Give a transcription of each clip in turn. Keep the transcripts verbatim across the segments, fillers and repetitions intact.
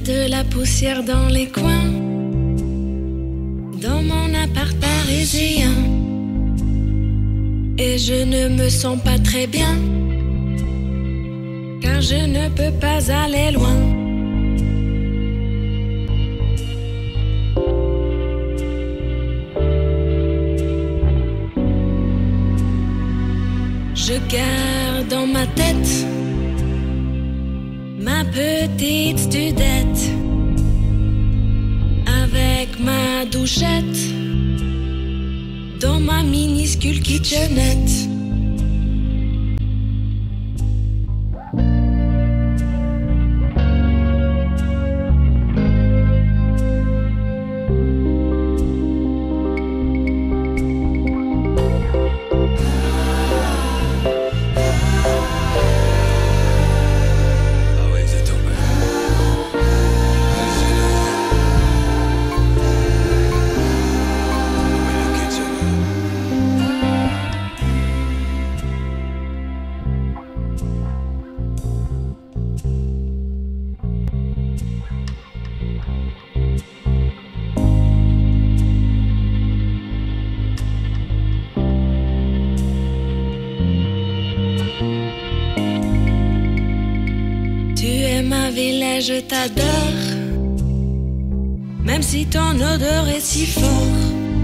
de la poussière dans les coins, dans mon appart parisien, et je ne me sens pas très bien, car je ne peux pas aller loin. Je garde dans ma tête ma petite studette avec ma douchette dans ma minuscule kitchenette. Ma ville, je t'adore, même si ton odeur est si fort.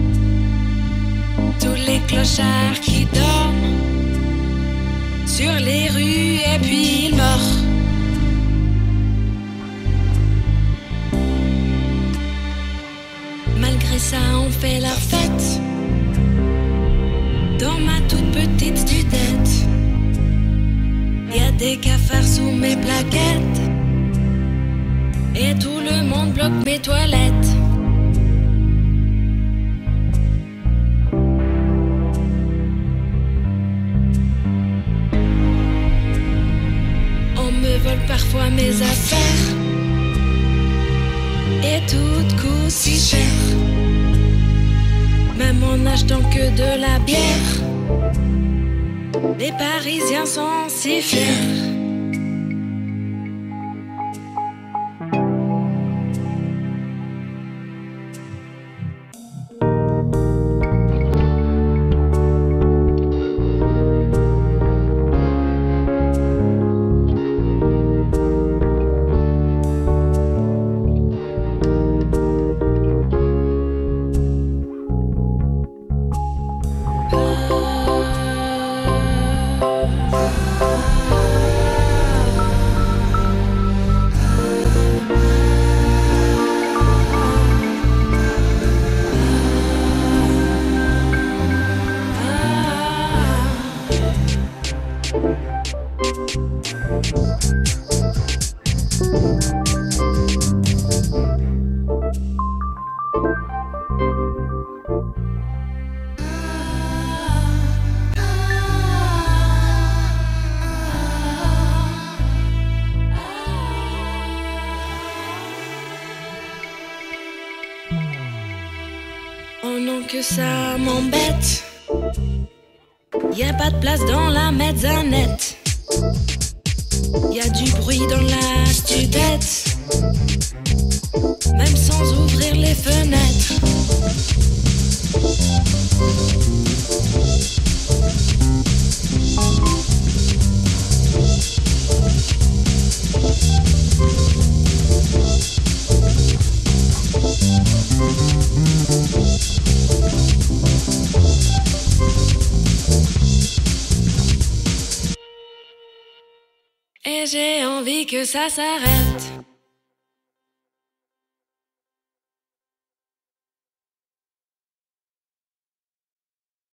Tous les clochards qui dorment sur les rues et puis ils meurent. Malgré ça, on fait la fête dans ma toute petite studette. Y a des cafards sous mes plaquettes et tout le monde bloque mes toilettes. On me vole parfois mes affaires et toutes coûtent si cher, même en achetant que de la bière. Les Parisiens sont si fiers. Oh non, que ça m'embête. Y a pas de place dans la mezzanette. Y a du bruit dans la studette, même sans ouvrir les fenêtres. Et j'ai envie que ça s'arrête.